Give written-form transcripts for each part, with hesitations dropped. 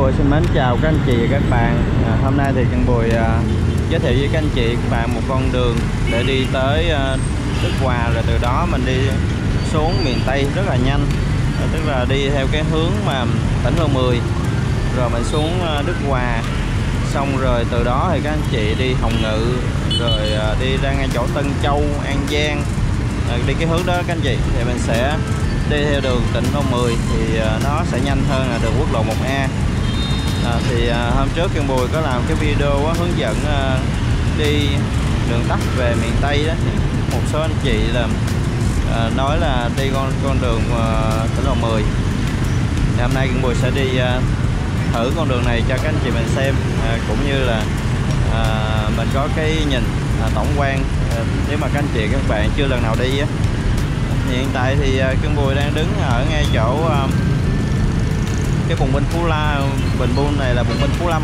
Bùi xin mến chào các anh chị và các bạn. Hôm nay thì Kiên Bùi giới thiệu với các anh chị các bạn một con đường để đi tới Đức Hòa, rồi từ đó mình đi xuống miền Tây rất là nhanh, tức là đi theo cái hướng mà tỉnh Lộ 10 rồi mình xuống Đức Hòa, xong rồi từ đó thì các anh chị đi Hồng Ngự, rồi đi ra ngay chỗ Tân Châu, An Giang, đi cái hướng đó các anh chị thì mình sẽ đi theo đường tỉnh Lộ 10 thì nó sẽ nhanh hơn là đường quốc lộ 1A. Thì hôm trước Kiên Bùi có làm cái video hướng dẫn đi đường tắt về miền Tây đó, một số anh chị là nói là đi con đường tỉnh Lộ 10. Thì hôm nay Kiên Bùi sẽ đi thử con đường này cho các anh chị mình xem, cũng như là mình có cái nhìn tổng quan nếu mà các anh chị các bạn chưa lần nào đi á. Hiện tại thì Kiên Bùi đang đứng ở ngay chỗ cái bùng binh Phú La, bình buôn này là bùng binh Phú Lâm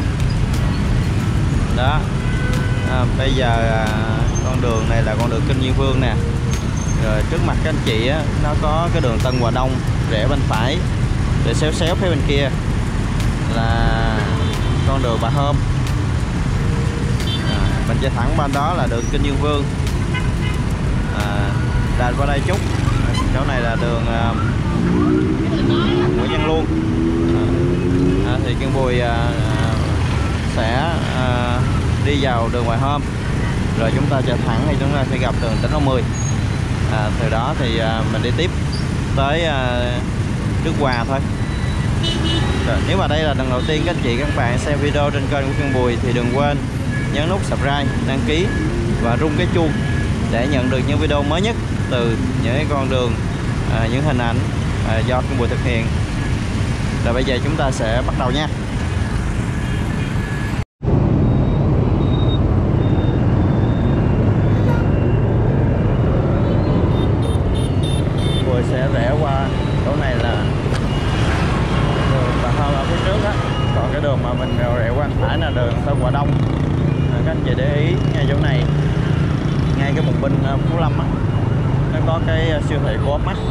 đó. Bây giờ con đường này là con đường Kinh Diên Vương nè, rồi trước mặt các anh chị á, nó có cái đường Tân Hòa Đông rẽ bên phải, để xéo xéo phía bên kia là con đường Bà Hôm. Mình chạy thẳng bên đó là đường Kinh Diên Vương. Đành qua đây chút, chỗ này là đường Nguyễn Văn Luôn. Thì Kiên Bùi sẽ đi vào đường Hoài Hôm, rồi chúng ta chạy thẳng thì chúng ta sẽ gặp đường tỉnh Lộ 10. Từ đó thì mình đi tiếp tới Đức Hòa thôi. Rồi, nếu mà đây là lần đầu tiên các anh chị các bạn xem video trên kênh của Kiên Bùi thì đừng quên nhấn nút subscribe, đăng ký và rung cái chuông để nhận được những video mới nhất từ những cái con đường, những hình ảnh do Kiên Bùi thực hiện. Rồi bây giờ chúng ta sẽ bắt đầu nha. Bùi sẽ rẽ qua chỗ này là đường Bà Hôm ở phía trước á, còn cái đường mà mình rẽ qua phải là đường Tân Hòa Đông. Các anh chị để ý ngay chỗ này, ngay cái bùng binh Phú Lâm á, nó có cái siêu thị Co-op Mart.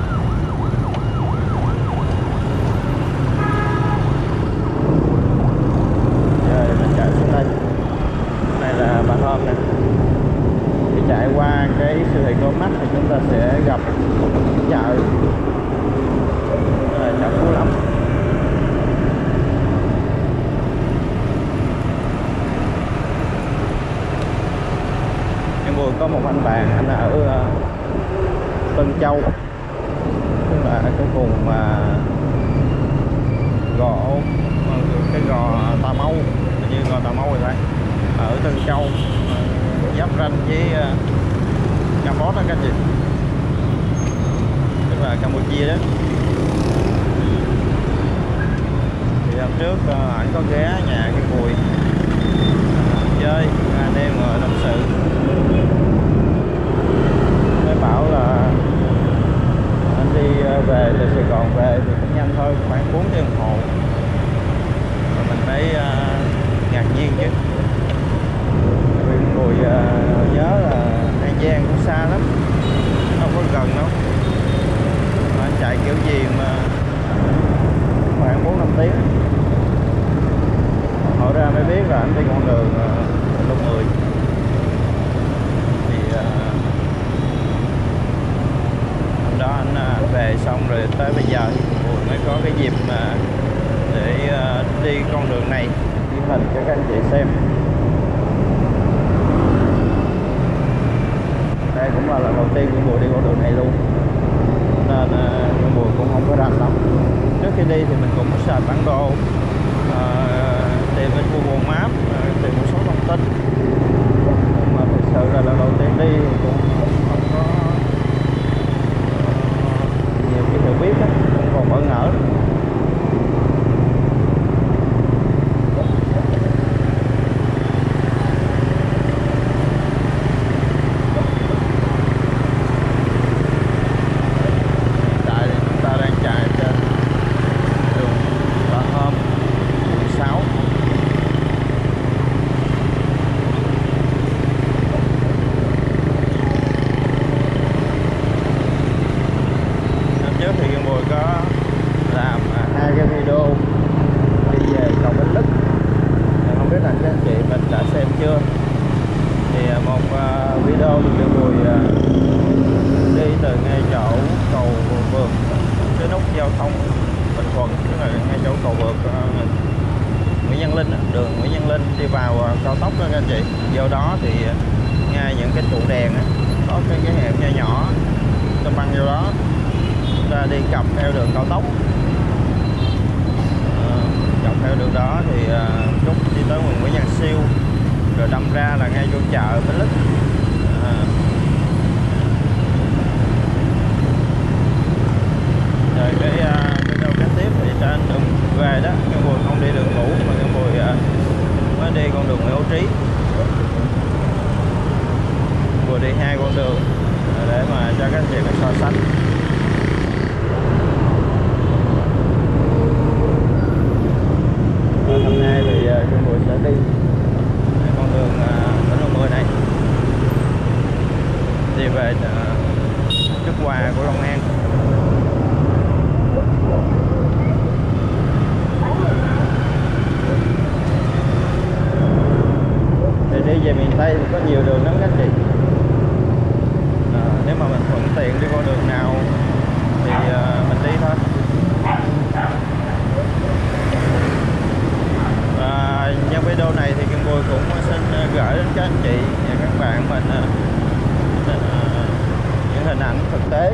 Đây là Bà Hôm nè. Khi chạy qua cái siêu thị Co-op Mart thì chúng ta sẽ gặp chợ, chợ Phú Lâm. Em vừa có một anh bạn, anh ở Tân Châu, tức là cái vùng mà cái gò Tà Mâu, như gò Tà Mâu rồi đây, ở Tân Châu, giáp ranh với Campuchia đó các chị, tức là Campuchia đó. Thì hôm trước ảnh có ghé nhà cái Bùi chơi, anh em ngồi tâm sự, mới bảo là anh đi về từ Sài Gòn về thì cũng nhanh thôi, khoảng 4 tiếng đồng hồ. Rồi mình mới ngạc nhiên chứ. Bùi nhớ là An Giang cũng xa lắm, không có gần đâu, mà anh chạy kiểu gì mà khoảng 4-5 tiếng. Hỏi ra mới biết là anh đi con đường Lộ 10. Thì hôm đó anh về xong rồi tới bây giờ Bùi mới có cái dịp để đi con đường này, ghi hình cho các anh chị xem. Đây cũng là lần đầu tiên của Bùi đi con đường này luôn, nên Bùi cũng không có rành lắm. Trước khi đi thì mình cũng search bản đồ, tìm trên Google Maps, tìm một số thông tin, nhưng mà thực sự là lần đầu tiên đi thì cũng không có nhiều cái hiểu biết đó, cũng còn bỡ ngỡ. Trước thì Kiên Bùi có làm cầu vượt Nguyễn Văn Linh, đường Nguyễn Văn Linh đi vào cao tốc đó các anh chị. Vô đó thì ngay những cái trụ đèn có cái hẻm nhỏ nhỏ, ta băng vô đó, ta đi cặp theo đường cao tốc. Dọc theo đường đó thì chút đi tới đường Nguyễn Văn Siêu, rồi đâm ra là ngay vô chợ Bến Lức. Rồi cái video kế tiếp thì trên đường về đó, cái Bùi không đi đường cũ mà cái Bùi mới đi con đường Nguyễn Hữu Trí. Bùi đi hai con đường để mà cho các anh chị so sánh. Hôm nay thì cái Bùi sẽ đi con đường tỉnh Lộ 10 này, đi về Đức Hòa của Long An. Thì đi về miền Tây thì có nhiều đường lắm các anh chị. Nếu mà mình thuận tiện đi con đường nào thì mình đi thôi. Nhân video này thì Kim Bùi cũng xin gửi đến các anh chị và các bạn mình những hình ảnh thực tế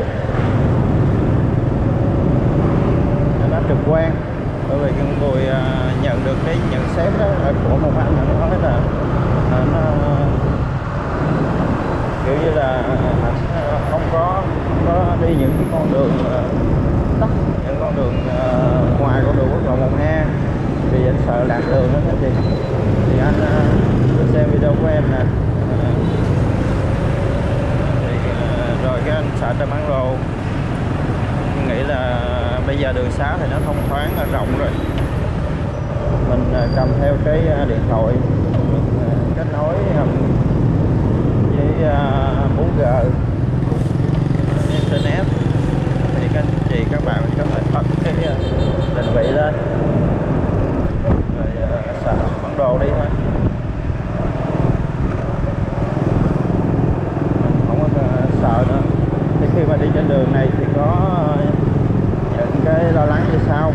nó trực quan, bởi vì Kim Bùi nhận được cái nhận xét đó của một anh nói là nó kiểu như là không có đi những cái con đường tắt, những con đường ngoài con đường quốc lộ 1A vì anh sợ lạc đường đó các chị. Thì anh xem video của em nè, rồi cái anh sợ Trà Mãn Rồ, anh nghĩ là bây giờ đường xá thì nó thông thoáng rộng rồi, mình cầm theo cái điện thoại kết nối với 4G internet thì các anh chị các bạn có thể bật cái định vị lên rồi sợ bản đồ đi thôi, không có sợ nữa. Thì khi mà đi trên đường này thì có những cái lo lắng như sau.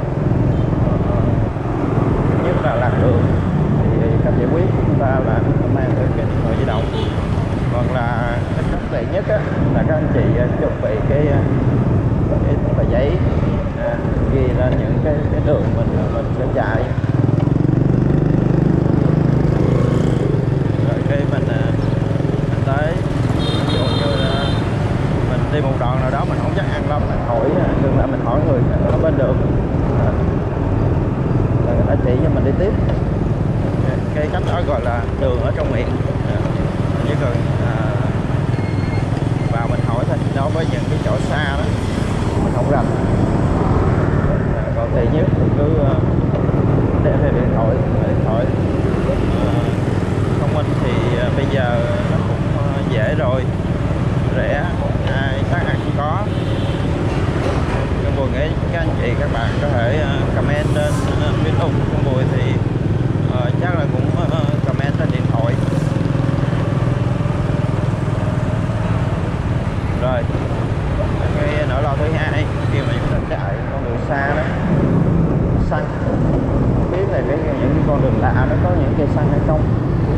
Nhất là lạc đường thì cách giải quyết chúng ta là mang tới cái điện thoại di động, hoặc là cái cách tiện nhất là các anh chị chuẩn bị cái tờ giấy ghi lên những cái đường mình sẽ chạy, rồi cái mình tới ví dụ như là mình đi một đoạn nào đó mình không chắc ăn lắm, mình hỏi dừng lại mình hỏi người ở bên đường là người ta chỉ cho mình đi tiếp. Cái cách đó gọi là đường ở trong miệng. Chỉ cần vào mình hỏi thôi, đối với những cái chỗ xa đó mình không rành. Còn thì nhất thì cứ đem theo điện thoại thông minh thì bây giờ nó cũng dễ rồi, rẻ, ai khác ai cũng có. Trong Bùi nghĩ các anh chị các bạn có thể comment trên video của Bùi thì chắc là cũng comment trên điện thoại. Rồi cái nỗi lo thứ hai khi mà chúng ta chạy con đường xa đó, xăng, không biết là những con đường lạ nó có những cây xăng hay không.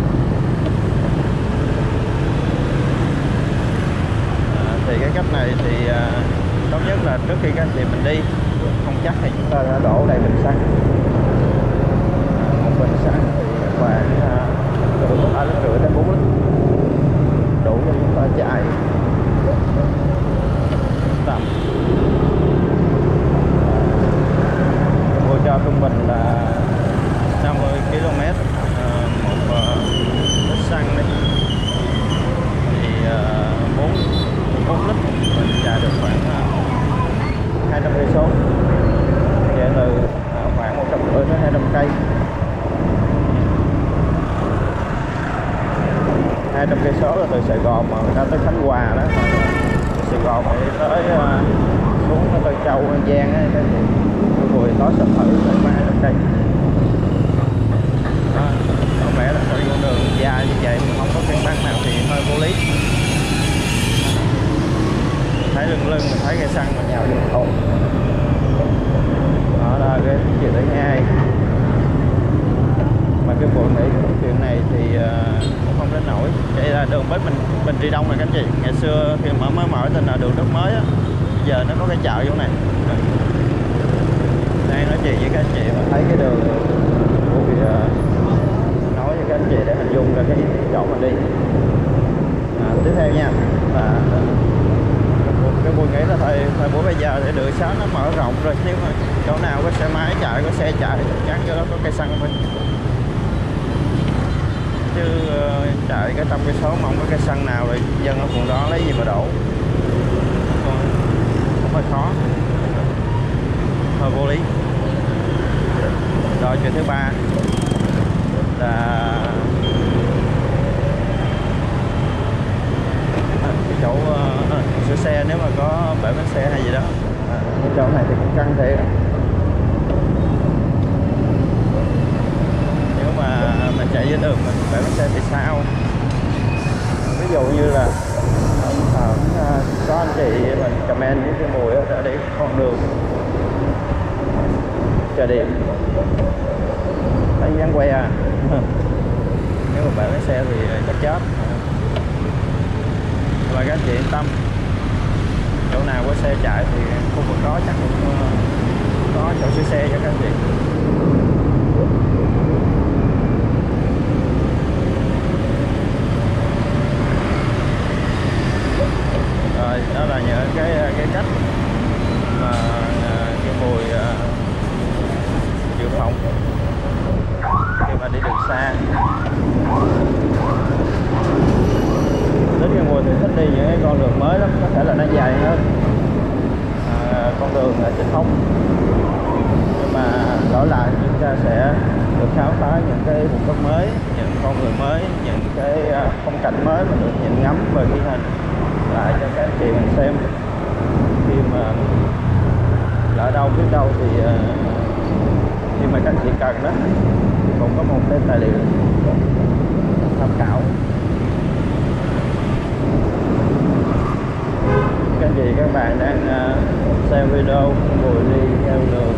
Thì cái cách này thì tốt nhất là trước khi các anh chị mình đi không chắc thì chúng ta đã đổ đầy bình xăng. Một bình xăng thì khoảng từ 3,5 lít đến 4 lít đủ cho chúng ta chạy tầm cho trung bình là 50 km một lít xăng đấy, thì 4 lít mình chạy được khoảng 200 cây số, chạy từ khoảng 150 đến 200 cây. 200 cây số là từ Sài Gòn mà người ta tới Khánh Hòa đó, Sài Gòn thì tới xuống tới Châu An Giang á, cái Bùi tối sập thử là 200 cây. Có vẻ là đi con đường dài như vậy mà không có căn băng nào thì hơi vô lý. Mình thấy lưng mình thấy cây xăng mà nhào vô thùng. Đó là cái chuyện đường bếp Bình Trị Đông này các anh chị. Ngày xưa khi mới mở tên là đường đất mới á, giờ nó có cái chợ chỗ này. Đang nói chuyện với các anh chị mà thấy cái đường thì nói với các anh chị để hình dung ra cái chỗ mình đi. Tiếp theo nha, là cái buổi nghĩ là thời buổi bây giờ thì đường xá nó mở rộng rồi, nếu mà chỗ nào có xe máy chạy, có xe chạy chắc chắn chỗ đó có cây xăng thôi, chứ chạy cái 100 cây số mà không có cây xăng nào rồi dân ở vùng đó lấy gì mà đổ, cũng hơi khó, hơi vô lý. Rồi chuyện thứ ba là cái chỗ sửa xe, nếu mà có bể bánh xe hay gì đó. Cái chỗ này thì cũng căng thiệt. Nếu mà mình chạy với đường mình bể bánh xe thì sao? Ví dụ như là có anh chị mình comment với cái mùi ở đây con đường chờ điện thấy dáng que à. Nếu mà bể bánh xe thì chắc chết. Và các anh chị yên tâm, chỗ nào có xe chạy thì khu vực đó chắc cũng có chỗ sửa xe cho các anh chị. Rồi đó là những cái cách mà cái mùi dự phòng khi mà đi đường xa. Đến cái mùa thì thích đi những cái con đường mới lắm, có thể là nó dài hơn con đường truyền thống, nhưng mà đổi lại chúng ta sẽ được khám phá những cái vùng đất mới, những con người mới, những cái phong cảnh mới mà được nhìn ngắm và ghi hình lại cho các anh chị mình xem. Khi mà ở đâu biết đâu thì khi mà các anh chị cần đó cũng có một cái tài liệu tham khảo. Các anh chị các bạn đang xem video buổi đi theo đường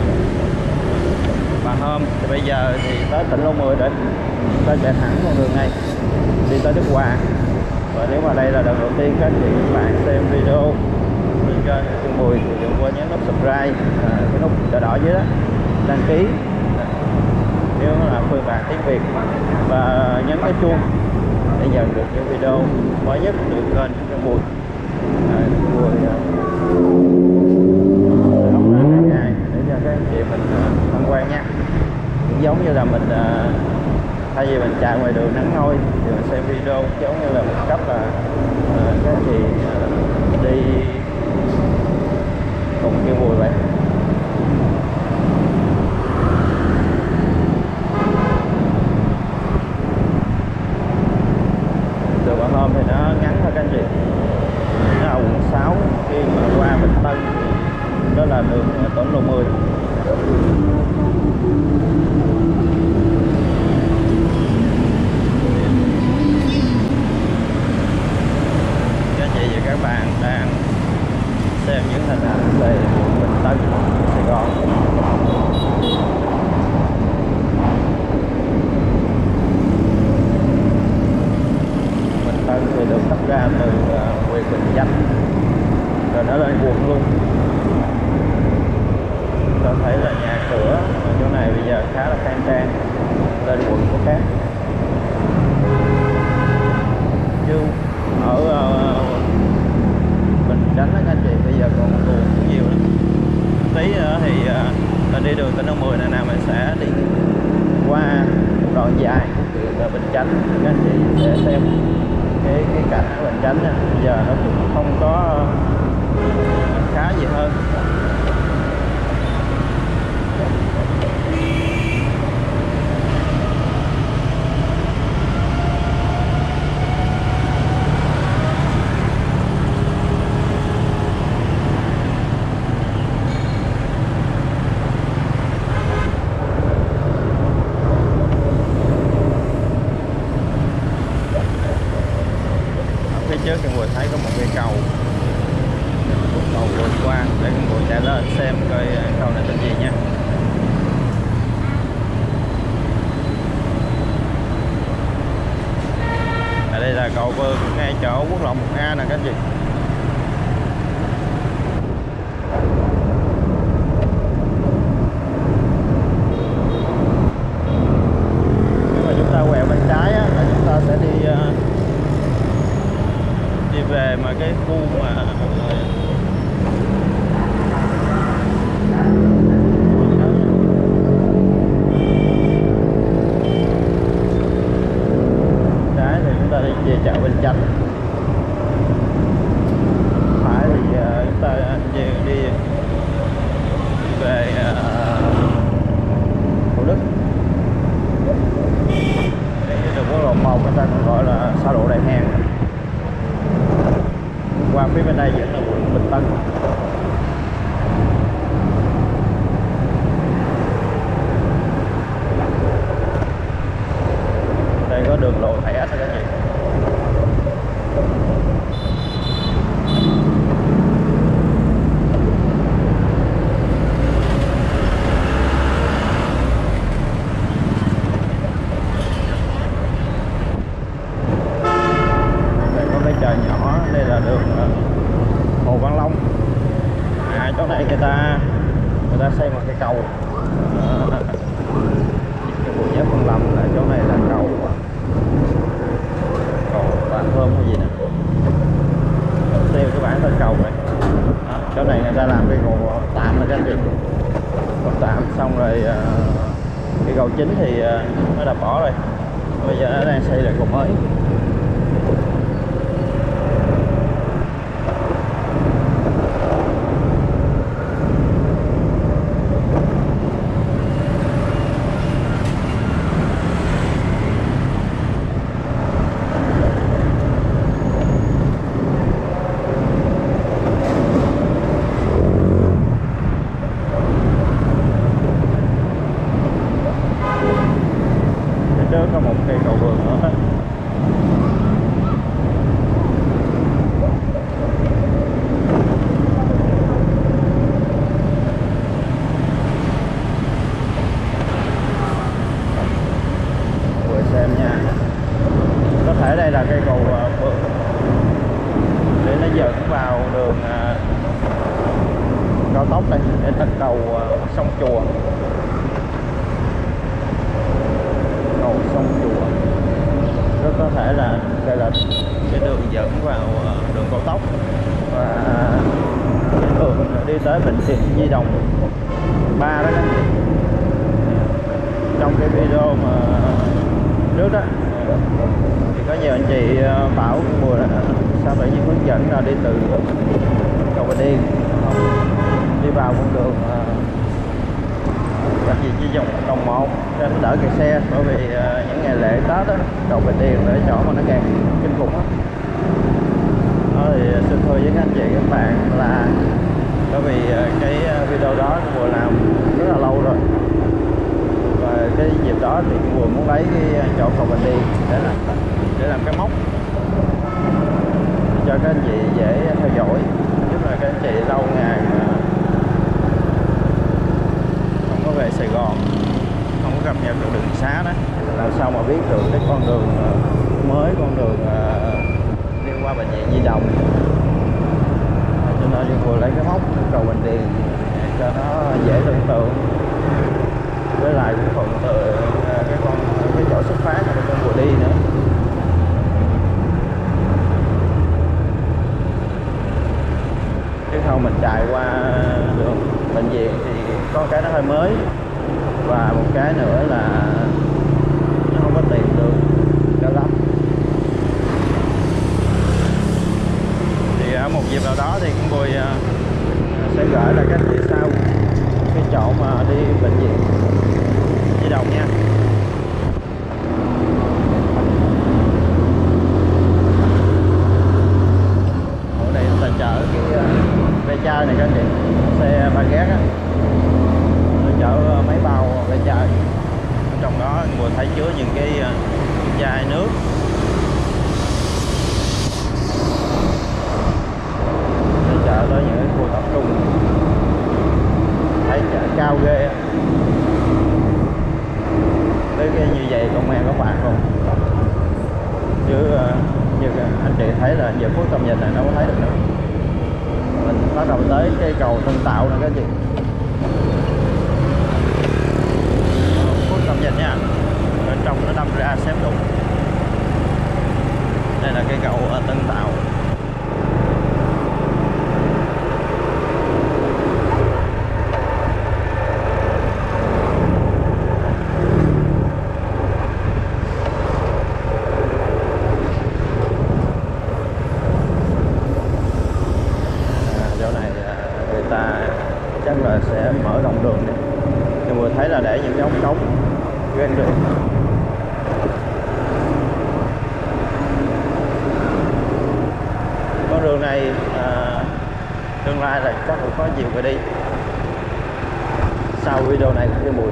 Bà Hôm, thì bây giờ thì tới tỉnh Lô 10 rồi, ta chạy thẳng con đường này đi tới Đức Hòa. Và nếu mà đây là lần đầu tiên các anh chị các bạn xem video trên kênh Phương Bùi thì đừng quên nhấn nút subscribe, cái nút đỏ đỏ dưới đó, đăng ký nếu là phiên bản tiếng Việt, và nhấn cái chuông để nhận được những video mới nhất từ kênh Phương Bùi. Để cho các anh chị mình tham quan nha. Cũng giống như là mình thay vì mình chạy ngoài đường nắng hôi thì mình xem video giống như là một cách là các anh chị đi cùng kêu Bùi vậy. Đường Bà Hôm thì nó ngắn thôi các anh chị, nó là quận 6, khi mà qua Bình Tân thì đó là đường tỉnh Lô 10. Các chị và các bạn đang xem những hình ảnh về quận Bình Tân, Sài Gòn. Bình Tân thì được tách ra từ huyện Bình Chánh rồi nó lên quận luôn. Có thấy là nhà cửa ở chỗ này bây giờ khá là khang trang, lên quận của khác. Chứ ở Bình Chánh đó các anh chị bây giờ còn buồn nhiều lắm. Tí nữa thì mình đi đường tỉnh Lô 10 này nào mình sẽ đi qua một đoạn dài từ Bình Chánh, các anh chị sẽ xem cái cảnh của Bình Chánh nha. Bây giờ nó cũng không có khá gì hơn. Trước thì Mùi thấy có một cây cầu vượt qua để Mùi chạy chợ quốc lộ 1A nè các anh chị. Nếu mà chúng ta quẹo bên trái á, là chúng ta sẽ đi về mà cái khu mà trái thì chúng ta đi về chợ Bình Chánh, phải thì chúng ta đi về Thủ Đức. Đường quốc lộ 1 người ta còn gọi là xa lộ Đại Hàn. Qua phía bên đây vẫn là quận Bình Tân. Đây có đường lộ thẻ thôi các chị. Đây có cái chợ nhỏ, đây là đường Hồ Văn Long. Chỗ này người ta xây một cái cầu. Cái bộ giáp Văn Lâm là chỗ này là cầu Vạn Thơm hay gì nè, theo cái bản tên cầu này. Chỗ này người ta làm cái cầu tạm là các anh chị, cầu tạm xong rồi cái cầu chính thì nó đã bỏ rồi, bây giờ nó đang xây lại cầu mới. Có một cây cầu vượt nữa. Vừa xem nha, có thể đây là cây cầu vượt để nó dẫn vào đường cao tốc đây để tận cầu sông Chùa. Sông Chùa rất có thể là đây là cái đường dẫn vào đường cao tốc và cái đường đi tới bệnh viện Nhi Đồng 3 đó các anh chị. Trong cái video mà trước đó thì có nhiều anh chị bảo mùa là sao tự nhiên hướng dẫn là đi từ cầu Bình Điền đi vào con đường và gì chỉ dòng đồng 1 cho nó đỡ kẹt xe, bởi vì những ngày lễ Tết á, cầu Bình Điền để chỗ mà nó càng kinh khủng á. Thì xin thưa với các anh chị các bạn là bởi vì cái video đó vừa làm rất là lâu rồi, và cái dịp đó thì vừa muốn lấy cái chỗ cầu Bình Điền để làm cái mốc cho các anh chị dễ theo dõi, nhất là các anh chị lâu ngày mà không có về Sài Gòn, không có cập nhật được đường xá đó, làm sao mà biết được cái con đường mới, con đường liên qua bệnh viện Nhi Đồng. Cho nên vừa lấy cái mốc cầu Bình Điền cho nó dễ tưởng tượng, với lại cũng thuận từ cái chỗ xuất phát của con vừa đi nữa. Chứ không mình chạy qua đường bệnh viện thì có cái nó hơi mới, và một cái nữa là nó không có tìm được cho lắm. Thì ở một dịp nào đó thì cũng Bùi sẽ gửi lại các chị sau cái chỗ mà đi bệnh viện Nhi Đồng nha. Ở đây là chợ cái ve chai này các chị, xe ba gác á, chở mấy bao ve chai, trong đó vừa thấy chứa những cái chai nước. Để chở tới những cái khu tập trung, thấy chợ cao ghê á. Tới cái như vậy công an có phạt không, chứ như anh chị thấy là giờ cuối tầm nhìn này đâu có thấy được nữa. Mình bắt đầu tới cây cầu Tân Tạo nè các chị. Cuối tầm nhìn nha, bên trong nó đâm ra xém đụng. Đây là cây cầu ở Tân Tạo. Chắc là sẽ mở rộng đường này. Nhưng vừa thấy là để những cái ống cống ven đường. Con đường này tương lai là chắc cũng có nhiều người đi. Sau video này của Kim Bùi,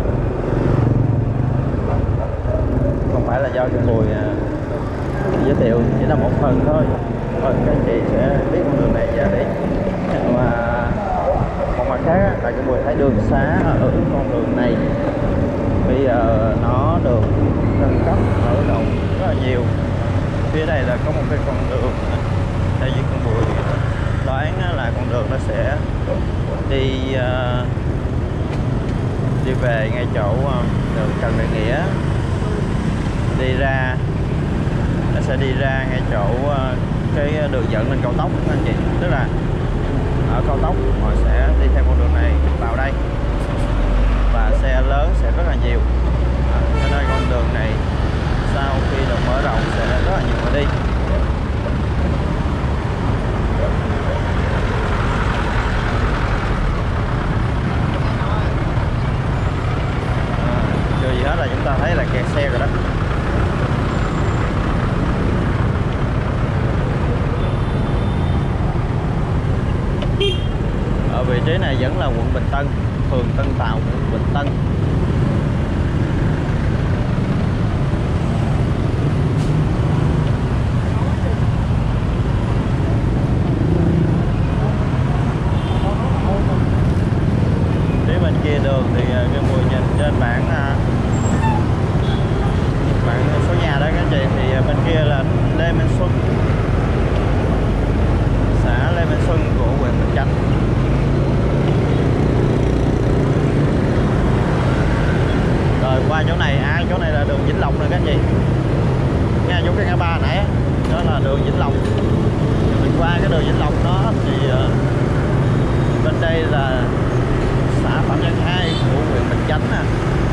không phải là do Kim Bùi giới thiệu, chỉ là một phần thôi. Phần các anh chị sẽ biết con đường này ra đi. Và một mặt khác là cái Bùi thấy đường xá ở con đường này bây giờ nó được nâng cấp mở rộng rất là nhiều. Phía đây là có một cái con đường theo như con Bùi đoán là con đường nó sẽ đi đi về ngay chỗ đường Trần Đại Nghĩa, đi ra nó sẽ đi ra ngay chỗ cái đường dẫn lên cao tốc anh chị. Tức là ở cao tốc họ sẽ đi theo con đường này vào đây và xe lớn sẽ rất là nhiều. Cho nên con đường này sau khi được mở rộng sẽ rất là nhiều người đi. Chưa gì hết là chúng ta thấy là kẹt xe rồi đó. Ở vị trí này vẫn là quận Bình Tân, phường Tân Tạo, quận Bình Tân. Phía bên kia đường thì cái Mùi nhìn trên bảng số nhà đó các anh chị, thì bên kia là Lê Minh Xuân, xã Lê Minh Xuân của huyện Bình Chánh. Rồi qua chỗ này, chỗ này là đường Vĩnh Lộc nè các anh chị. Nghe chỗ cái ngã ba nãy đó là đường Vĩnh Lộc. Mình qua cái đường Vĩnh Lộc đó thì bên đây là xã Phạm Nhân 2 của huyện Bình Chánh nè.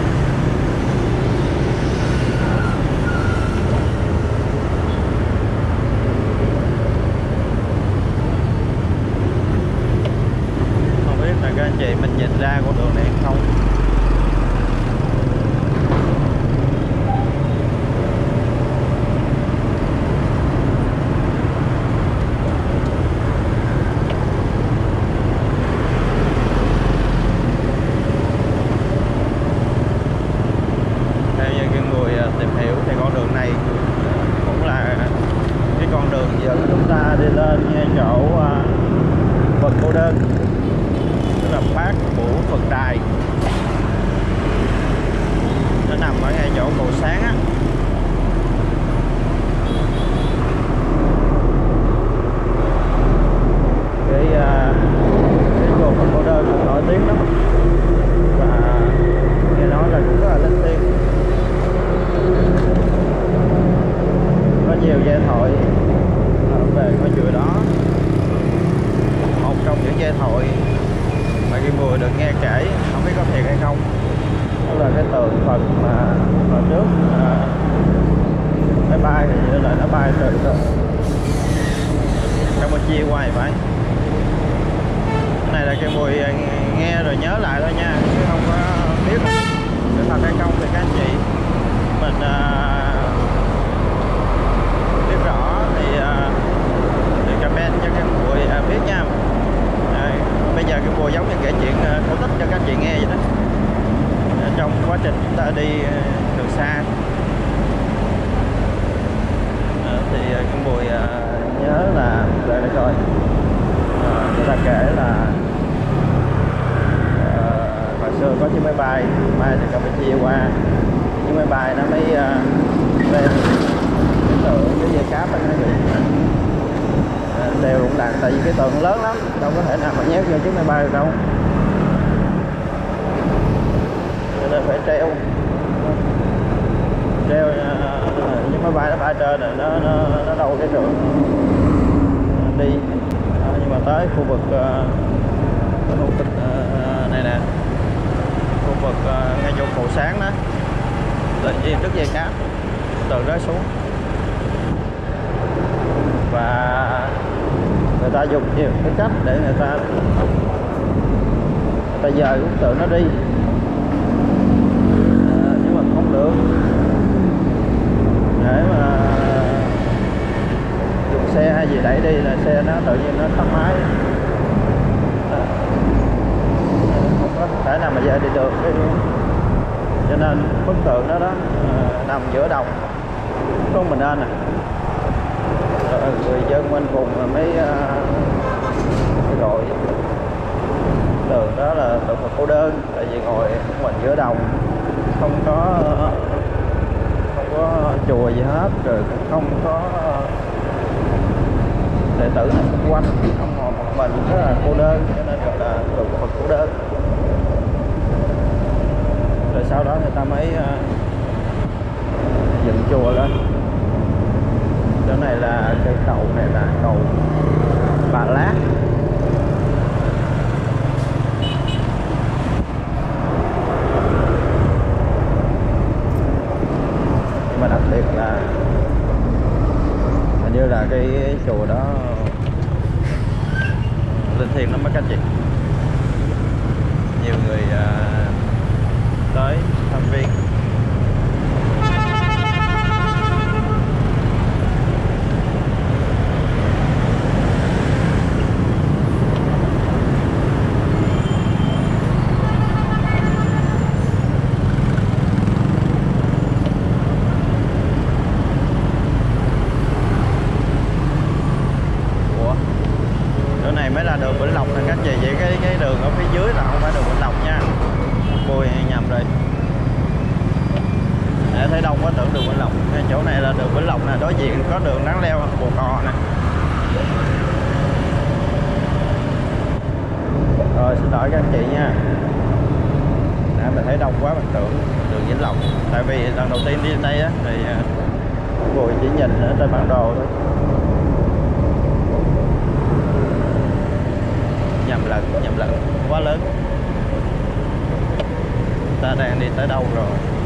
Không biết là các anh chị mình nhìn ra con đường này không. Campuchia qua thì phải. Cái này là cái Mùi nghe rồi nhớ lại thôi nha, chứ không có biết sự thật hay không thì các anh chị mình biết rõ thì comment cho cái Mùi biết nha. Bây giờ cái Mùi giống như kể chuyện cổ tích cho các anh chị nghe vậy đó. Trong quá trình chúng ta đi đường xa thì cái Mùi nhớ là về đây rồi người ta kể là hồi xưa có chiếc máy bay từ Campuchia qua, chiếc máy bay nó mới lên tượng cái dây cáp đó quý vị. Đèo rụng đạn tại vì cái tường lớn lắm, đâu có thể nào mà nhét vô chiếc máy bay được đâu, cho nên phải treo chiếc máy bay nó bay trên này nó đâu cái trường đi. Nhưng mà tới khu vực này nè, khu vực ngay chỗ cầu sáng đó, tự nhiên đứt dây cáp, từ đó xuống, và người ta dùng nhiều cái cách để người ta dời bức tượng nó đi, nhưng mà không được, để mà dùng xe hay gì đẩy đi là xe nó tự nhiên nó tắt máy, không có thể nào mà dời đi được. Cho nên bức tượng đó nằm giữa đồng không mình nên người dân quanh vùng mới gọi tượng đó là tượng Phật cô đơn, tại vì ngồi mình giữa đồng, không có chùa gì hết, rồi cũng không có đệ tử nào xung quanh, ông ngồi một mình rất là cô đơn, cho nên gọi là tượng Phật cô đơn. Rồi sau đó người ta mới dựng chùa lên. Chỗ này là cây cầu, này là cầu Bà Lát. Nhưng mà đặc biệt là hình như là cái chùa đó linh thiêng lắm mấy các chị, nhiều người tới thăm viếng. Mới là đường Vĩnh Lộc nè các chị, vậy cái đường ở phía dưới là không phải đường Vĩnh Lộc nha, Bùi nhầm rồi. Để thấy đông quá tưởng đường Vĩnh Lộc, chỗ này là đường Vĩnh Lộc nè, đối diện có đường Đáng Leo, Bồ Cò nè. Rồi xin lỗi các chị nha, mình thấy đông quá mình tưởng đường Vĩnh Lộc, tại vì lần đầu tiên đi đến đây á thì Bùi chỉ nhìn ở trên bản đồ thôi, nhầm lẫn quá lớn. Ta đang đi tới đâu rồi?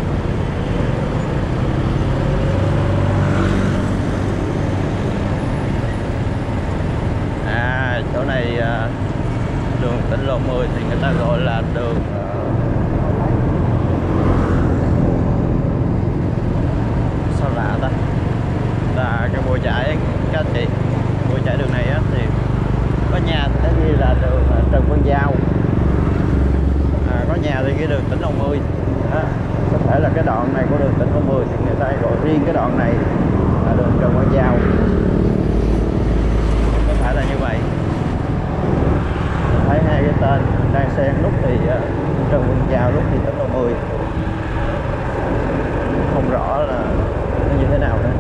Chỗ này đường tỉnh lộ 10 thì người ta gọi là đường sao lạ ta, là cái bùi chạy các anh chị, bùi chạy đường này á thì có nhà thì nó ghi là đường Trần Văn Dao, có nhà thì cái đường tỉnh lộ 10 đó. Có thể là cái đoạn này của đường tỉnh lộ 10 thì người ta gọi riêng cái đoạn này là đường Trần Văn Dao, có thể là như vậy. Mình thấy hai cái tên đang xen, lúc thì Trần Văn Dao, lúc thì tỉnh lộ 10, không rõ là nó như thế nào nữa.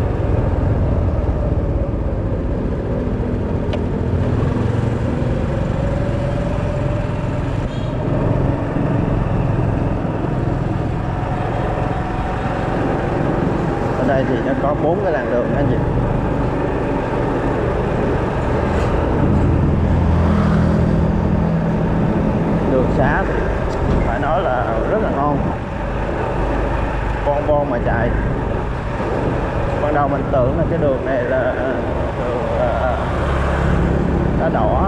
Đây thì nó có 4 cái làn đường anh chị. Đường xá thì phải nói là rất là ngon, bon mà chạy. Ban đầu mình tưởng là cái đường này là đường đá đỏ,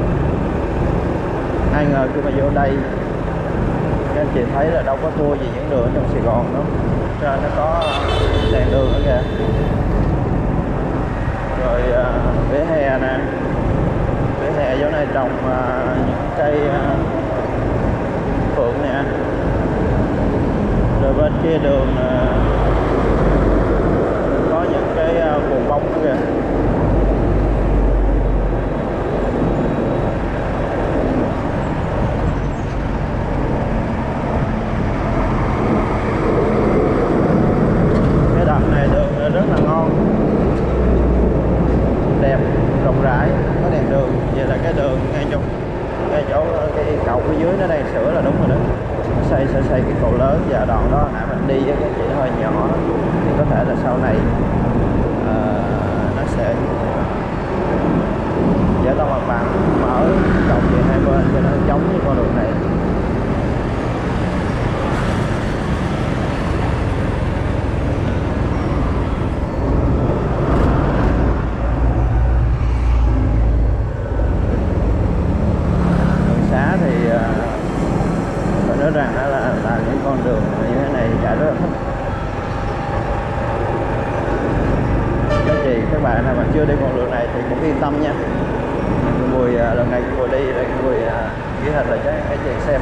ai ngờ khi mà vô đây các anh chị thấy là đâu có thua gì những đường trong Sài Gòn đâu. Cho nó có đèn đường nữa kìa, rồi vỉa hè nè, vỉa hè chỗ này trồng những cây phượng nè, rồi bên kia đường có những cái vườn bông nữa kìa. Cái đoạn này đường rất là ngon. xây cái cầu lớn, và đoạn đó nãy mình đi với cái chị nó hơi nhỏ, thì có thể là sau này nó sẽ giải tông mặt bằng, mở cầu về hai bên cho nó giống như con đường này. Đường xá thì phải nói rằng đó là những con đường như thế này chạy rất là thích. Các bạn nào mà chưa đi con đường này thì cũng yên tâm nha. Người lần này người đi là người ghi hình lại cho các chị xem.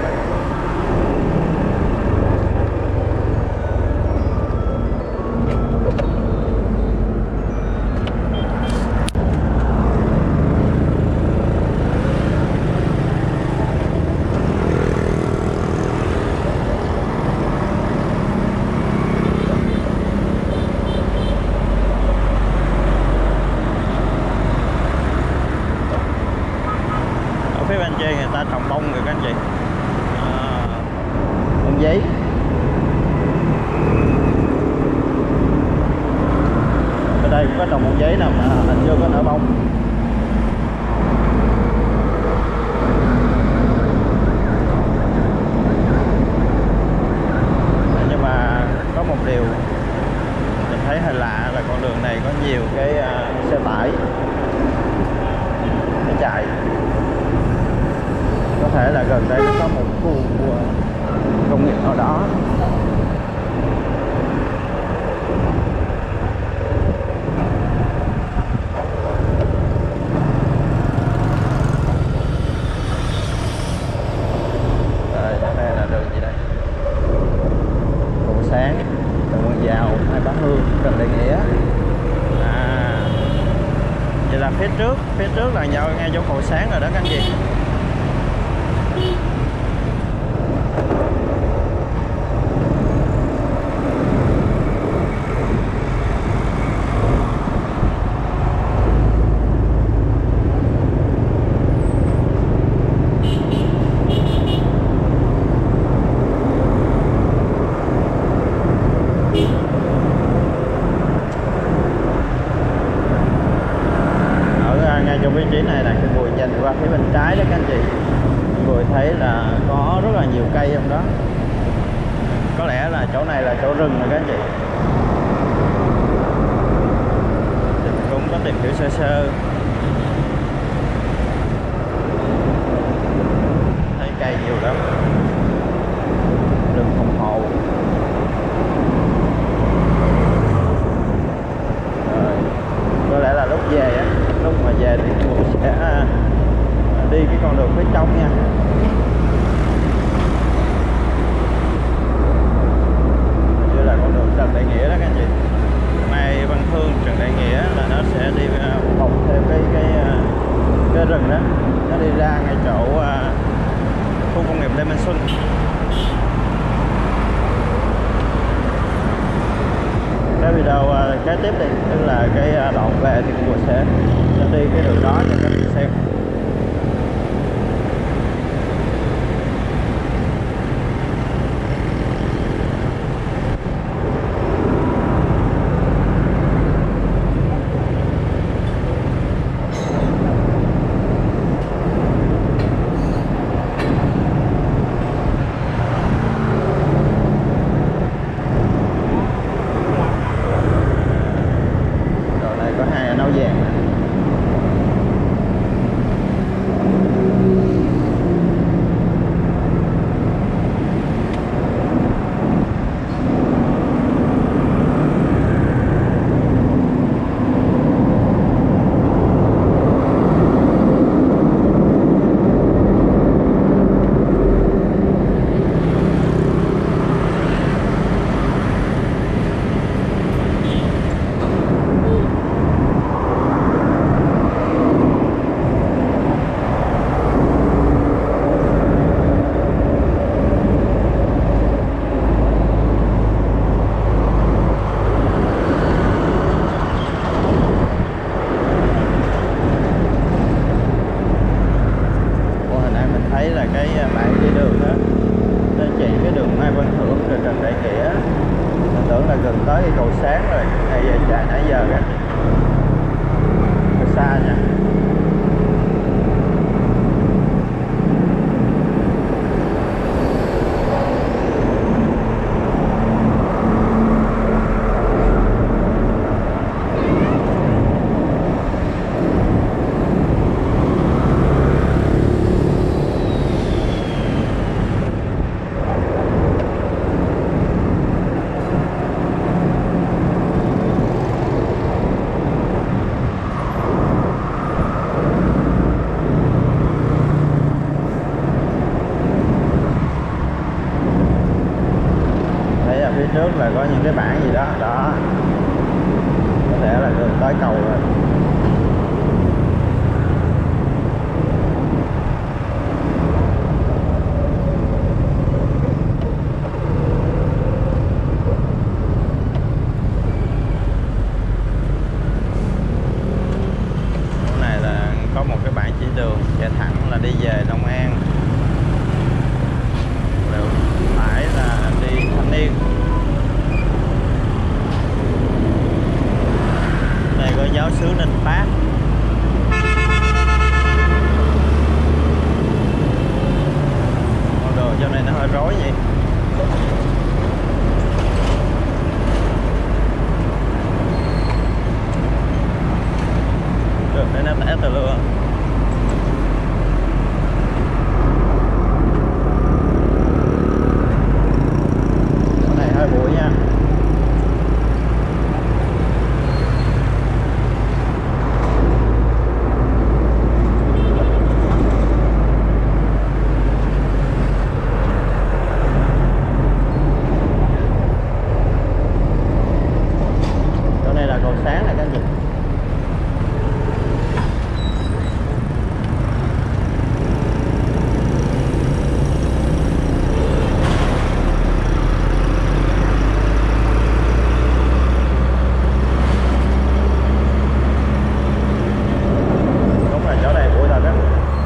Phía bên trên người ta trồng bông rồi các anh chị, bông giấy. Ở đây cũng có trồng bông giấy nè, mà hình chưa có nở bông. Nhưng mà có một điều mình thấy hơi lạ là con đường này có nhiều cái xe tải để chạy. Có thể là gần đây nó có một khu công nghiệp nào đó. Đây là đường gì đây? Cầu Sáng, Trần Văn Dào, Hai Bà Hương, Trần Đại Nghĩa. Vậy là phía trước là ngay chỗ Cầu Sáng rồi đó các anh chị. Ngay trong vị trí này là cái Bùi nhìn qua phía bên trái đó các anh chị, Bùi thấy là có rất là nhiều cây trong đó. Có lẽ là chỗ này là chỗ rừng rồi các anh chị. Thì mình cũng có tìm hiểu sơ sơ, thấy cây nhiều lắm, rừng phòng hộ. Có lẽ là lúc về á, lúc mà về thì mình sẽ đi cái con đường phía trong nha. Như là con đường Trần Đại Nghĩa đó các anh chị. Mai Văn Phương Trần Đại Nghĩa là nó sẽ đi vòng theo cái rừng đó, nó đi ra ngay chỗ khu công nghiệp Lê Minh Xuân. Cái video kế tiếp đi, tức là cái đoạn về thì mình sẽ đi cái đường đó cho các bạn xem. gần tới cái cầu sáng rồi. Đây giờ chạy nãy giờ các hơi xa nha. Phía trước là có những cái bảng gì đó đó, có thể là gần tới cầu rồi. Chỗ này là có một cái bảng chỉ đường chạy thẳng là đi về Long An, rồi phải là đi Thanh Niên. Đây có giáo xứ Ninh Phát. Đồ cho này nó hơi rối vậy. Được, để nó tẻ từ luôn. Cái này hơi bụi nha. Sáng này các anh chị. Đúng là chỗ này bụi thật á.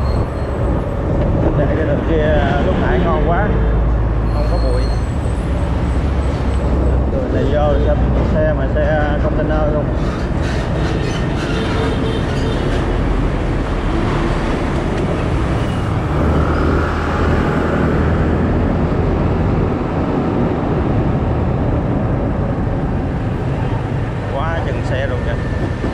Để cái đường kia lúc nãy ngon quá, không có bụi. Đường này vô xe mà xe container luôn. Quá chừng xe luôn kìa.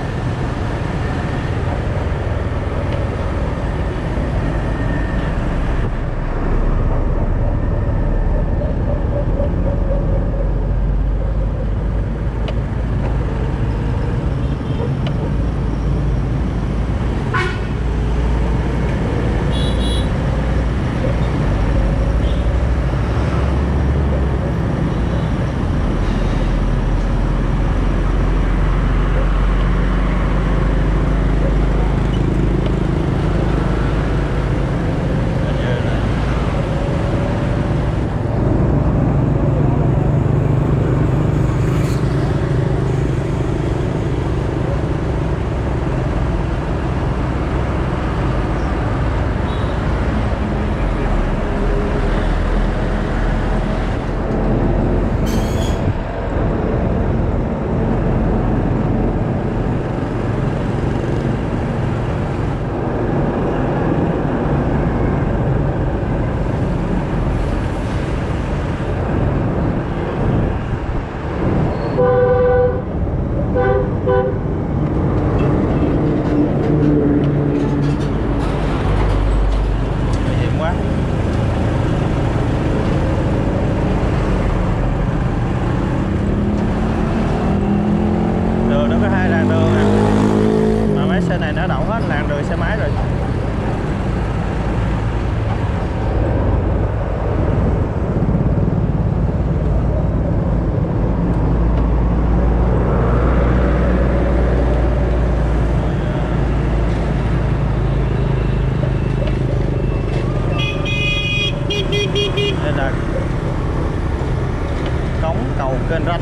Kênh Ranh.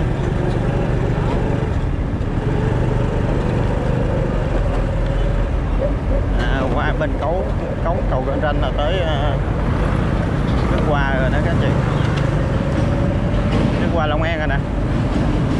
Qua bên cống cầu Kênh Ranh là tới Đức Hòa rồi đó các anh chị. Đức Hòa Long An rồi nè.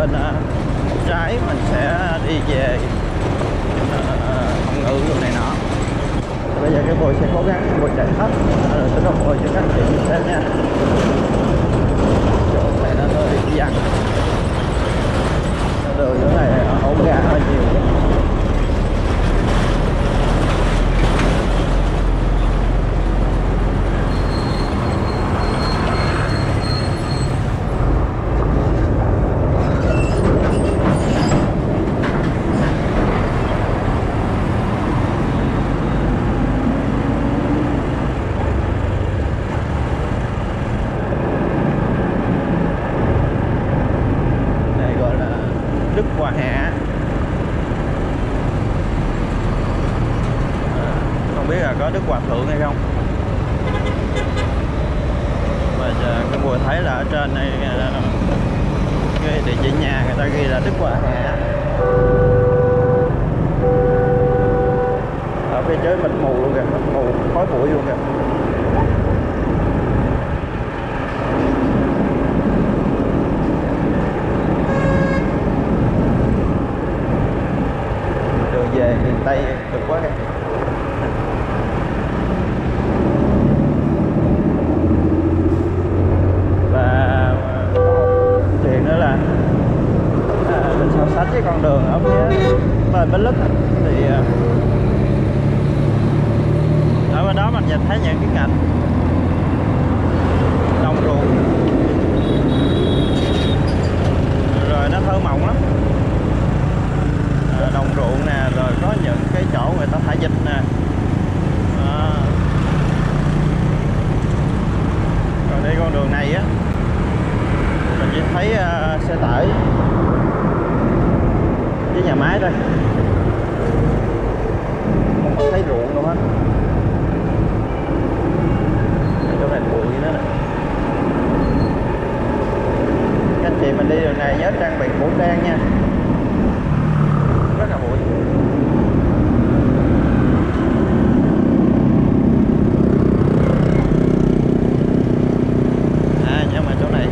bên trái mình sẽ đi về Hồng Ngự rồi này nọ. Bây giờ cái Bùi sẽ cố gắng Bùi chạy hết rồi tôi đồng hồ cho các chị xem nha. Chỗ này nó hơi vắng, đường chỗ này ổn ga hơi nhiều. Có Đức Hòa Thượng hay không, mà cái Mùi thấy là ở trên này cái địa chỉ nhà người ta ghi là Đức Hòa Hạ. Ở phía dưới mình mù luôn kìa, mình mù khói bụi luôn kìa. Đường về miền Tây cực quá kìa. Cái con đường ở phía bên Bến Lức thì ở bên đó mình nhìn thấy những cái cảnh đồng ruộng rồi nó thơ mộng lắm. Đồng ruộng nè, rồi có những cái chỗ người ta thả vịt nè. Còn đi con đường này á mình chỉ thấy xe tải với nhà máy thôi, không có thấy ruộng đâu hết. Chỗ này bụi nữa nè. Các anh chị mình đi đường này nhớ trang bị khẩu trang nha, rất là bụi. Nhưng mà chỗ này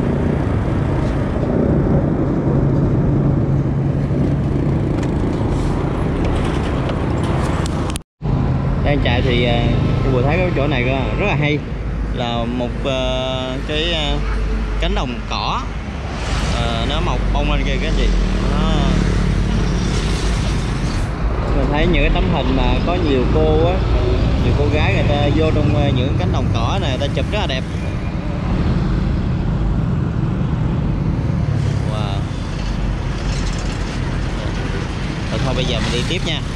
đang chạy thì tôi vừa thấy cái chỗ này rất là hay, là một cái cánh đồng cỏ nó mọc bông lên kìa các anh chị. Mình thấy những cái tấm hình mà có nhiều cô á, nhiều cô gái người ta vô trong những cánh đồng cỏ này, người ta chụp rất là đẹp. Wow. Rồi thôi bây giờ mình đi tiếp nha.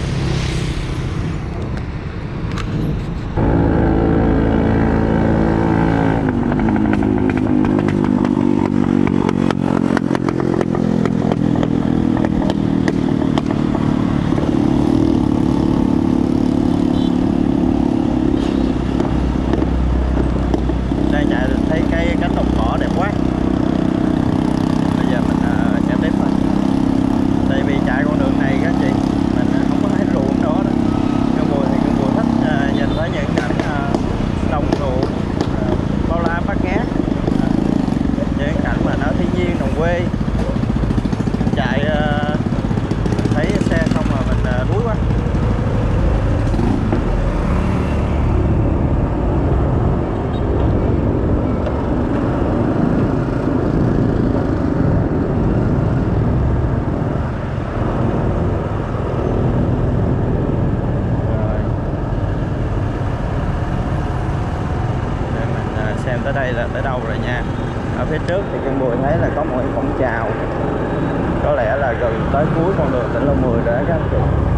Tới đây là tới đâu rồi nha. Ở phía trước thì Kiên Bùi thấy là có một cái cổng chào, có lẽ là gần tới cuối con đường tỉnh Lộ 10 rồi đó các anh chị.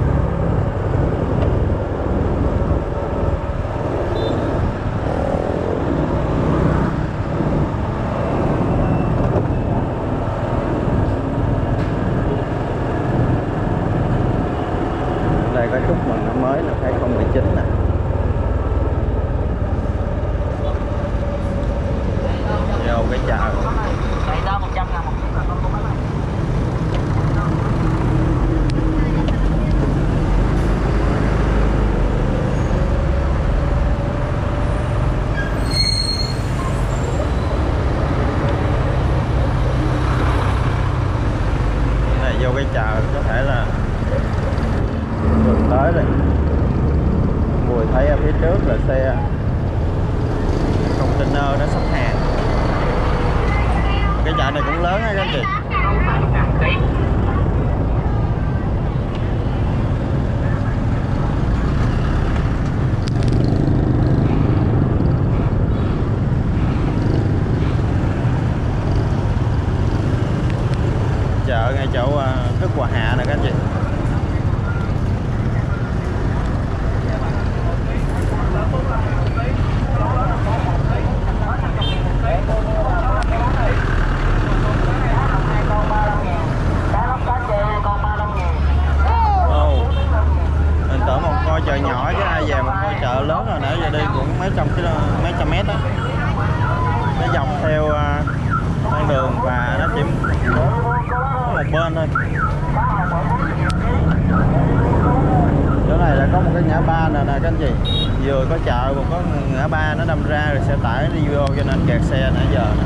Đây có chúc mừng năm mới năm 2019 nè. Vô cái chợ này đó 100.000 một chiếc là không có mấy. tới rồi. Mùi thấy ở phía trước là xe container nó sắp hàng. Cái chợ này cũng lớn á các anh chị. Chợ ngay chỗ Đức Hòa Hạ nè các anh chị. Mình tưởng một ngôi chợ nhỏ chứ ai về một ngôi chợ lớn rồi, nãy giờ đi cũng mấy trăm mét đó. Nó dọc theo con đường và nó chỉ một bên thôi. Chỗ này là có một cái ngã ba nè các anh chị, vừa có chợ vừa có ngã ba nó đâm ra rồi xe tải đi vô cho nên kẹt xe nãy giờ nè.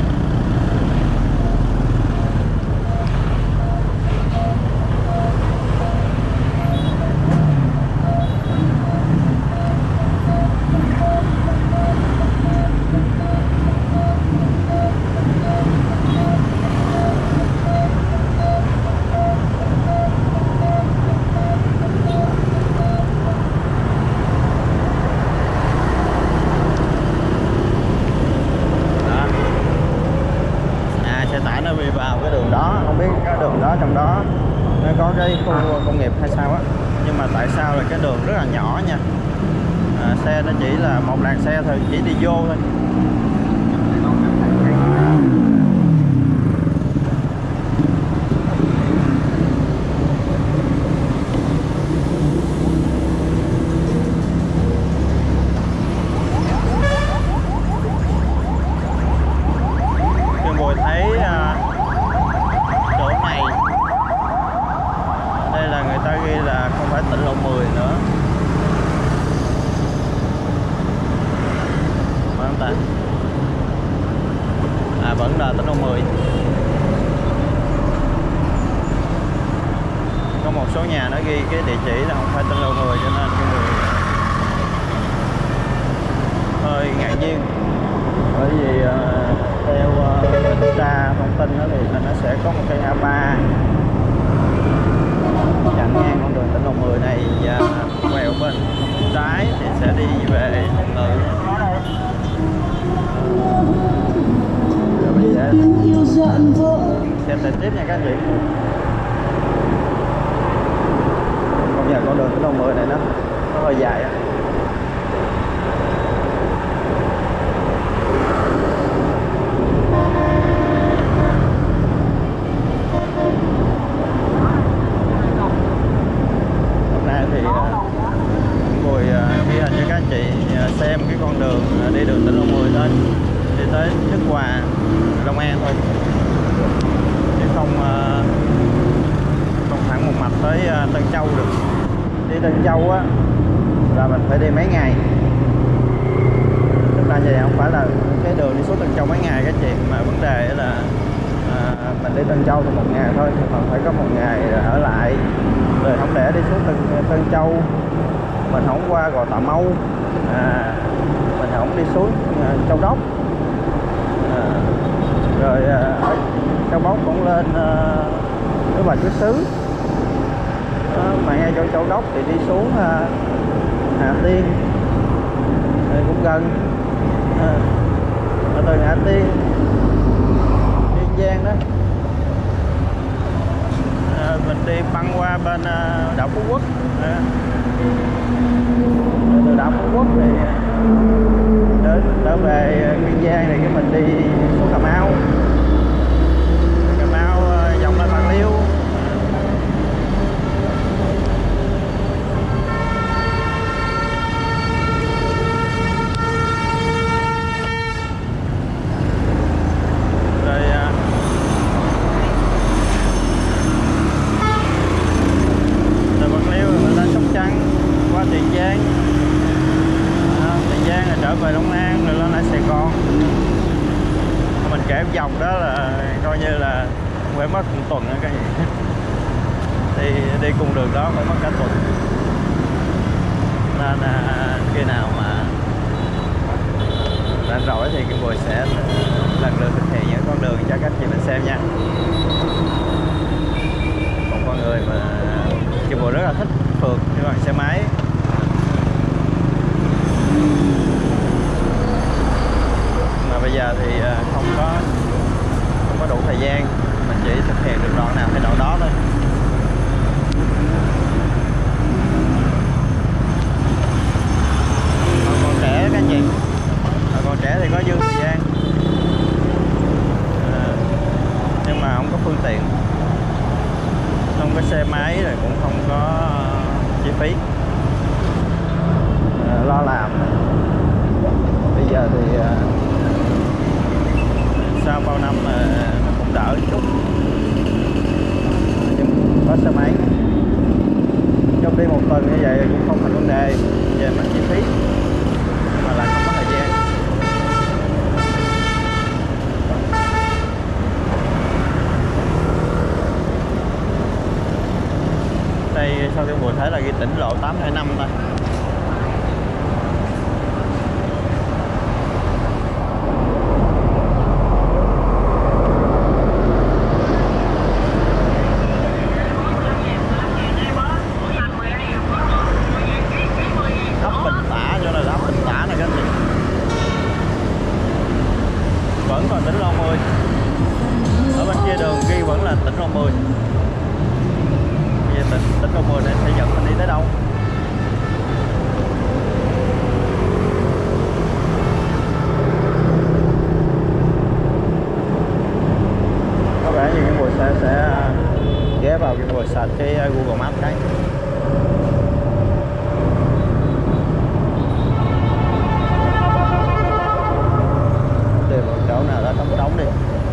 Vào cái đường đó, không biết cái đường đó trong đó nó có cái khu công nghiệp hay sao á, nhưng mà tại sao là cái đường rất là nhỏ nha. Xe nó chỉ là một làn xe thôi, chỉ đi vô thôi. Tỉnh Lộ 10 nữa. Phải không ta? À vẫn là tỉnh Lộ 10. Có một số nhà nó ghi cái địa chỉ là không phải tỉnh Lộ 10 cho nên cái người hơi ngạc nhiên. Bởi vì theo tra thông tin đó thì nó sẽ có một cây A3 chặn ngang con đường tỉnh Lộ 10 này và quẹo bên trái thì sẽ đi về Hồng Ngự. Rồi mình sẽ xem tiếp nha các anh chị. Công nhận con đường tỉnh Lộ 10 này nó hơi dài á. Xem cái con đường đi đường tỉnh Lộ 10 thôi, đi tới Đức Hòa, Long An thôi, chứ không thẳng một mạch tới Tân Châu được. Đi Tân Châu á là mình phải đi mấy ngày, tức là vậy, không phải là cái đường đi xuống Tân Châu mấy ngày các chị, mà vấn đề là mình đi Tân Châu thì một ngày thôi, thì mình phải có một ngày ở lại, rồi không lẽ đi xuống Tân Châu mình không qua Gò Tà Mâu, mình không đi xuống Châu Đốc, rồi ở Châu Đốc cũng lên Núi Bà Chúa Xứ, mà ngay chỗ Châu Đốc thì đi xuống Hà Tiên cũng gần, từ Hà Tiên Kiên Giang đó, mình đi băng qua bên đảo Phú Quốc. Từ đảo Phú Quốc thì trở về Kiên Giang thì cái mình đi xuống Cà Mau, vòng lên Bạc Liêu. Từ Bạc Liêu mình lên Sóc Trăng, qua Tiền Giang, rồi trở về Long An, rồi lên lại Sài Gòn. Mình kể vòng đó là coi như là phải mất một tuần đó các bạn. Đi cùng đường đó phải mất cả tuần. nên khi nào mà rảnh rỗi thì Kim Bùi sẽ lần lượt thực hiện những con đường cho các chị mình xem nha. Một con người mà Kim Bùi rất là thích phượt đi bằng xe máy. Mà bây giờ thì không có đủ thời gian, mình chỉ thực hiện được đoạn nào hay đoạn đó thôi. Còn trẻ các anh chị, còn trẻ thì có dư thời gian, nhưng mà không có phương tiện, không có xe máy rồi cũng không có chi phí, lo làm. Bây giờ thì sau bao năm nó cũng đỡ chút, nhưng có xe máy trong đi một tuần như vậy cũng không thành vấn đề về mặt chi phí, mà lại không có thời gian. Đây sau khi Bùi thấy là ghi tỉnh lộ 825 thôi. Vẫn còn tỉnh Lô 10. Ở bên kia đường ghi vẫn là tỉnh Lô 10. Bây giờ tỉnh Lô 10 này sẽ dẫn mình đi tới đâu? Có vẻ như cái Bùi sẽ ghé vào cái Bùi search cái Google Maps cái. Chỗ nào đó trống đi.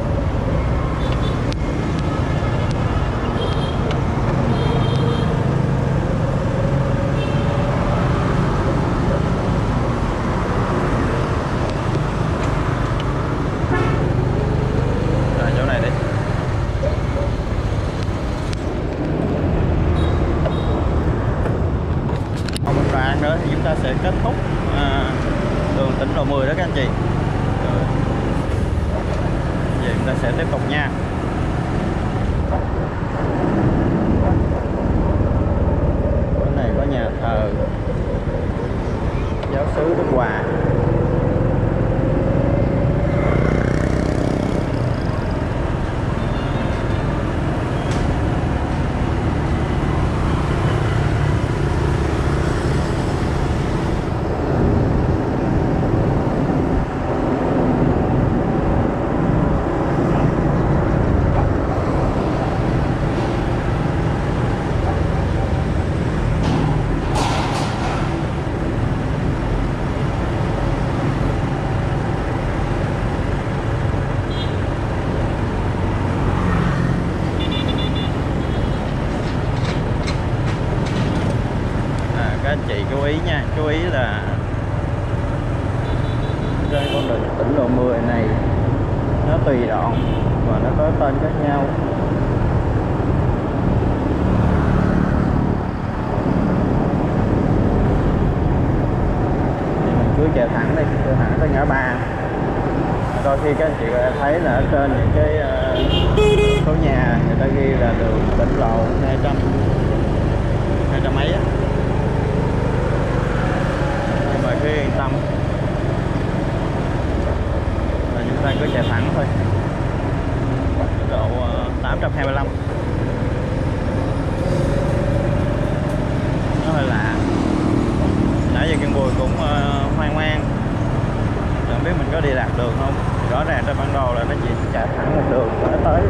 Rồi chỗ này đi. Còn một đoạn nữa thì chúng ta sẽ kết thúc đường tỉnh lộ 10 đó các anh chị. Chúng ta sẽ tiếp tục nha. Bên này có nhà thờ giáo xứ Đức Hòa. Các anh chị chú ý nha, chú ý là trên con đường tỉnh lộ 10 này nó tùy đoạn và nó có tên khác nhau. Thì mình cứ chạy thẳng đi, chạy thẳng tới ngã ba. Đôi khi các anh chị thấy là ở trên những cái số nhà người ta ghi là đường tỉnh lộ 200 mấy á. Mà cứ yên tâm là chúng ta cứ chạy thẳng thôi. Độ 825. Nó hơi lạ. Nãy giờ Kim Bùi cũng hoang mang, chẳng biết mình có đi lạc đường không. Rõ ràng trên bản đồ là nó chỉ chạy thẳng một đường và nó tới.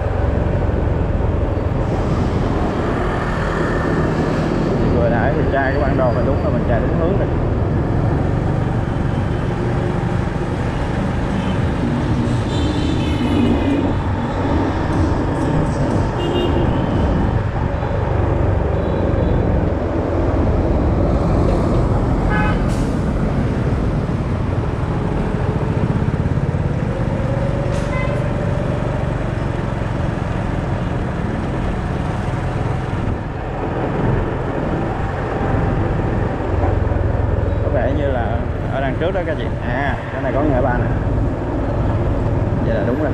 Vừa nãy thì tra cái bản đồ là đúng là mình chạy đúng hướng rồi. thể như là ở đằng trước đó các chị. Cái này có ngã ba nè, vậy là đúng rồi.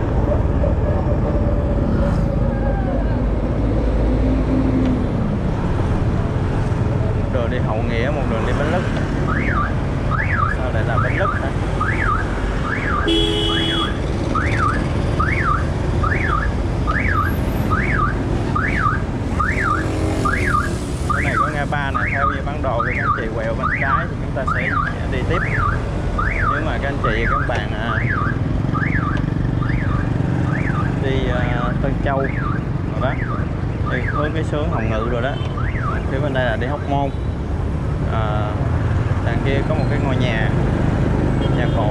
Đường đi Hậu Nghĩa, một đường đi Bến Lức. Sao lại là Bến Lức hả? Cái này có ngã ba nè, theo như bản đồ thì các anh chị quẹo bên trái thì chúng ta sẽ đi tiếp. Nếu mà các anh chị các bạn đi Tân Châu rồi đó, đi hướng cái hướng Hồng Ngự rồi đó. Phía bên đây là đi Hóc Môn. Đằng kia có một cái ngôi nhà cổ.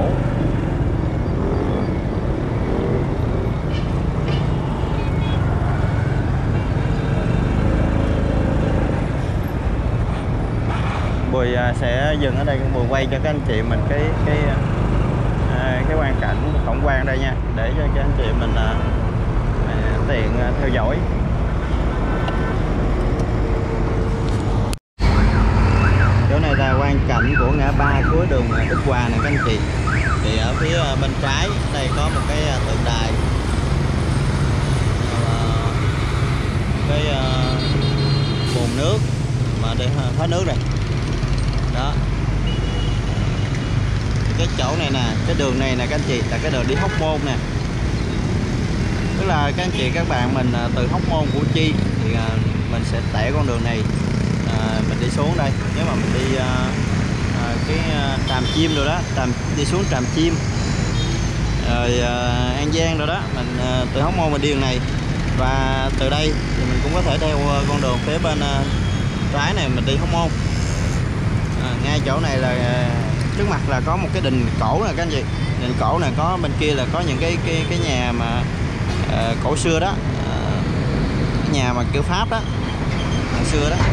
Bùi sẽ dừng ở đây, Bùi quay cho các anh chị mình cái quang cảnh tổng quan đây nha, để cho các anh chị mình tiện theo dõi. Chỗ này là quang cảnh của ngã ba cuối đường Đức Hòa nè các anh chị. Thì ở phía bên trái đây có một cái tượng đài, cái bồn nước mà để hết nước rồi đó. Cái chỗ này nè, cái đường này nè các anh chị, là cái đường đi Hóc Môn nè. Tức là các anh chị các bạn mình từ Hóc Môn, Củ Chi thì mình sẽ tẻ con đường này, mình đi xuống đây. Nếu mà mình đi cái Tràm Chim rồi đó, đi xuống Tràm Chim rồi An Giang rồi đó, mình từ Hóc Môn mình đi đường này. Và từ đây thì mình cũng có thể theo con đường phía bên trái này mình đi Hóc Môn. Ngay chỗ này là trước mặt là có một cái đình cổ nè các anh chị. Đình cổ này có bên kia là có những cái nhà mà cổ xưa đó, nhà mà kiểu Pháp đó, hồi xưa đó.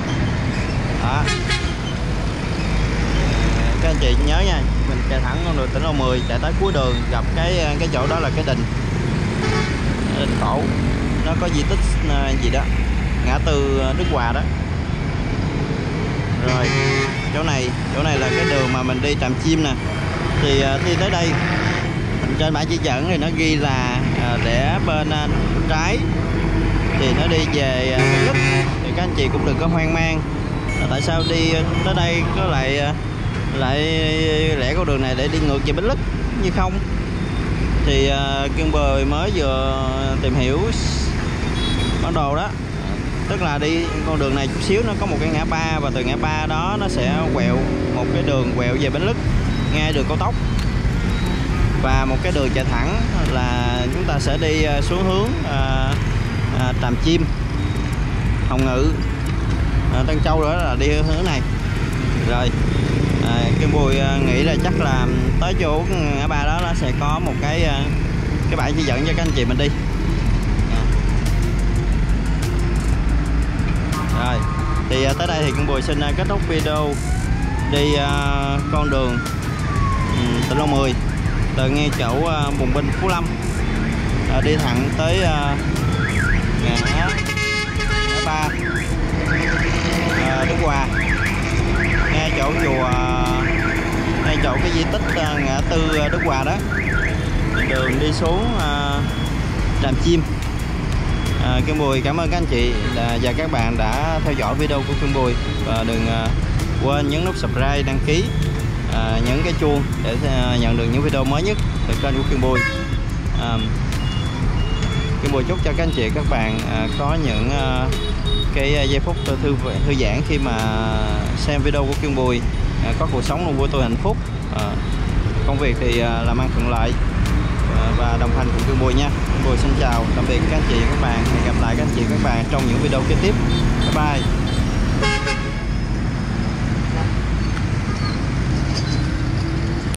Các anh chị nhớ nha, mình chạy thẳng con đường tỉnh Lộ 10 chạy tới cuối đường gặp cái chỗ đó là cái đình cổ, nó có di tích gì đó, ngã tư Đức Hòa đó. Rồi chỗ này là cái đường mà mình đi Tràm Chim nè. Thì đi tới đây trên bảng chỉ dẫn thì nó ghi là rẽ bên trái thì nó đi về Bến Lức. Thì các anh chị cũng đừng có hoang mang tại sao đi tới đây có lại rẽ con đường này để đi ngược về Bến Lức như không. Thì Kiên Bời mới vừa tìm hiểu bản đồ đó, tức là đi con đường này chút xíu nó có một cái ngã ba, và từ ngã ba đó nó sẽ quẹo một cái đường quẹo về Bến Lức ngay đường cao tốc, và một cái đường chạy thẳng là chúng ta sẽ đi xuống hướng Tràm Chim, Hồng Ngự, Tân Châu, đó là đi hướng này. Rồi Kiên Bùi nghĩ là chắc là tới chỗ ngã ba đó nó sẽ có một cái bãi chỉ dẫn cho các anh chị mình đi. Rồi thì tới đây thì Kiên Bùi xin kết thúc video đi con đường tỉnh Lộ 10 từ ngay chỗ Bùng Binh, Phú Lâm, đi thẳng tới ngã ba Đức Hòa, ngay chỗ chùa, ngay chỗ cái di tích ngã tư Đức Hòa đó, đường đi xuống Tràm Chim. Kiên Bùi cảm ơn các anh chị và các bạn đã theo dõi video của Kiên Bùi, và đừng quên nhấn nút subscribe, đăng ký, nhấn cái chuông để nhận được những video mới nhất từ kênh của Kiên Bùi. Kiên Bùi chúc cho các anh chị các bạn có những cái giây phút thư giãn khi mà xem video của Kiên Bùi, có cuộc sống luôn vui tươi hạnh phúc, công việc thì làm ăn thuận lợi và đồng hành cùng Kiên Bùi nha. Kiên Bùi xin chào tạm biệt các anh chị các bạn, hẹn gặp lại các anh chị các bạn trong những video kế tiếp. Bye bye.